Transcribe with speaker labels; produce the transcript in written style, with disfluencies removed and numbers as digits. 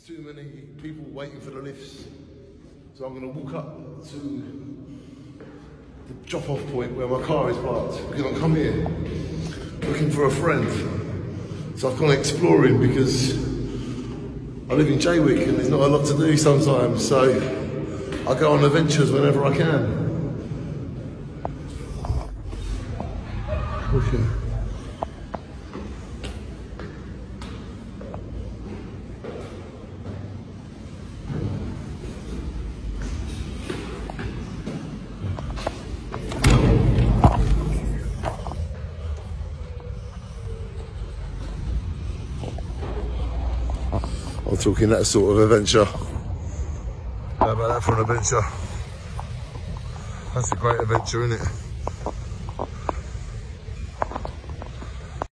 Speaker 1: too many people waiting for the lifts. So I'm going to walk up to the drop-off point where my car is parked. Because I come here looking for a friend. So I've gone exploring because I live in Jaywick and there's not a lot to do sometimes. So I go on adventures whenever I can. Okay. I'm talking that sort of adventure. How about that for an adventure? That's a great adventure, isn't it?